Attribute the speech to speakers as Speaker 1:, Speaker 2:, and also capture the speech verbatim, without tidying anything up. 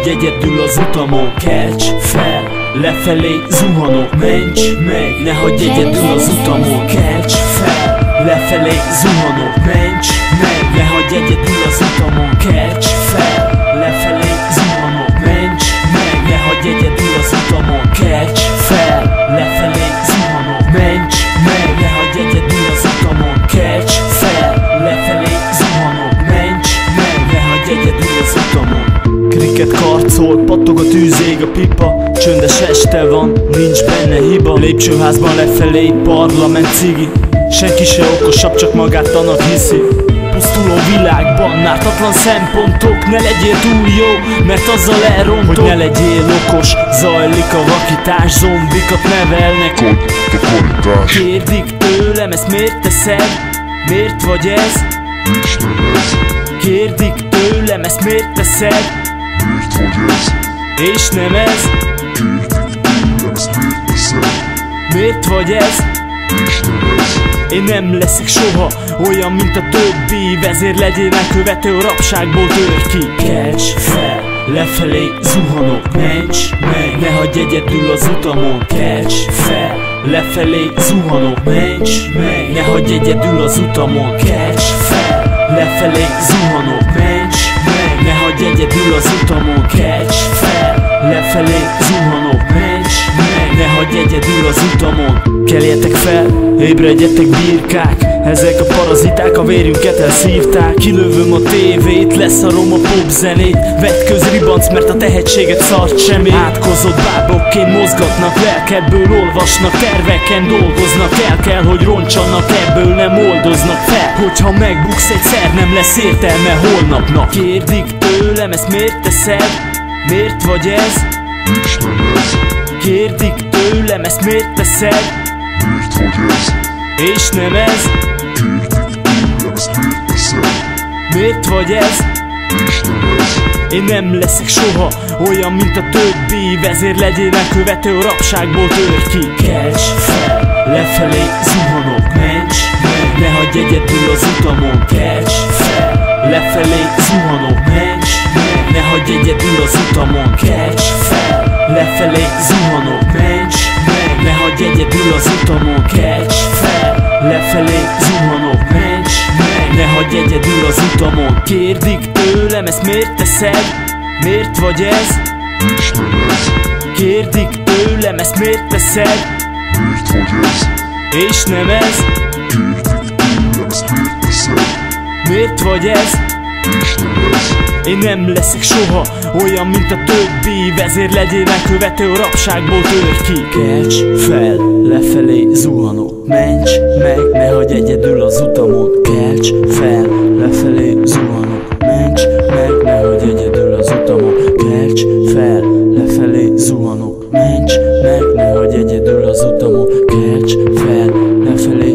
Speaker 1: hagyj egyedül az utamon. Kelts fel, lefelé zuhanok, ments meg, ne hagyj egyedül az utamon. Kelts fel, lefelé zuhanok, ments meg, ne hagyj egyedül az utamon. Kelts fel, lefelé zuhanok, ments meg, ne hagyj egyedül az utamon. Kelts fel, lefelé zuhanok, ments meg, ne hagyj egyedül az utamon. Kelts fel, lefelé zuhanok, ments meg, ne hagyj egyedül az utamon. Kriket karcol, pattog a tűz, ég a pipa, csöndes este van, nincs benne hiba. Lépcsőházban lefelé, parlament cigi, senki se okosabb, csak magátlanak hiszi. Pusztuló világban ártatlan szempontok, ne legyél túl jó, mert azzal elrontok. Hogy ne legyél okos, zajlik a vakítás, zombikat nevelnek. Kérdik tőlem, ezt miért teszed? Miért vagy ez? Kérdik tőlem, ezt miért teszed?
Speaker 2: Miért vagy ez?
Speaker 1: És nem ez?
Speaker 2: Kérdik tőlem, ezt miért teszed?
Speaker 1: Miért vagy ez?
Speaker 2: És nem ez?
Speaker 1: Én nem leszek soha olyan, mint a többi, vezér legyél megkövető, a rabságból tör ki. Kelts fel, lefelé zuhanok, ments meg, ne hagyj egyedül az utamon. Kelts fel, lefelé zuhanok, ments meg, ne hagyj egyedül az utamon. Kelts fel, lefelé zuhanok, ments meg, ne hagyj egyedül az utamon. Kelts fel, lefelé zuhanok, ments meg, ne hagyj egyedül az utamon. Keljetek fel, ébredjetek birkák, ezek a paraziták a vérünket elszívták. Kilövöm a tévét, leszarom a popzenét, vetközribanc, mert a tehetséget szart semmi. Átkozott bábokként mozgatnak, lelkedből olvasnak, terveken dolgoznak, el kell, hogy roncsanak, ebből nem oldoznak fel. Hogyha megbuksz egyszer, nem lesz értelme holnapnak. Kérdik tőlem, ezt miért teszed? Miért vagy ez?
Speaker 2: És nem ez?
Speaker 1: Kérdik tőlem, ezt miért teszed?
Speaker 2: Miért vagy ez?
Speaker 1: És nem ez?
Speaker 2: Kérdik tőlem, ezt miért teszed?
Speaker 1: Miért vagy ez?
Speaker 2: És nem ez?
Speaker 1: Én nem leszek soha olyan, mint a többi, vezér legyél megkövető, a rabságból tör ki. Kelts fel, lefelé zuhanok, ments meg, ne hagyj egyedül az utamon. Kelts fel, lefelé zuhanok, ments meg, ne hagyj egyedül az utamon. Kelts fel, lefelé zuhanok, ments meg, ne hagyj egyedül az utamon. Kelts fel, lefelé zuhanok, ments meg, ne hagyj egyedül az utamon. Kérdik tőlem, ezt miért teszed? Miért vagy ez?
Speaker 2: És nem ez?
Speaker 1: Kérdik tőlem, ezt miért teszed?
Speaker 2: Miért vagy ez?
Speaker 1: És nem ez?
Speaker 2: Kérdik tőlem, ezt miért teszed?
Speaker 1: Miért vagy ez?
Speaker 2: És nem ez?
Speaker 1: Én nem leszek soha olyan, mint a többi, vezér legyél megkövető, a rabságból tör ki. Kelts fel, lefelé zuhanok, ments meg, ne hagyj egyedül az utamon. Kelts fel, lefelé zuhanok, ments meg, ne hagyj egyedül az utamon. Kelts fel, lefelé zuhanok, ments meg, ne hagyj egyedül az utamon. Kelts fel, lefelé